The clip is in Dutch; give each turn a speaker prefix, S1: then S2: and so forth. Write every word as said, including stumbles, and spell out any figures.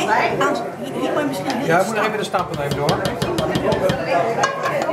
S1: Hier moet je misschien...
S2: Ja, ik moet nog even de stapel nemen door.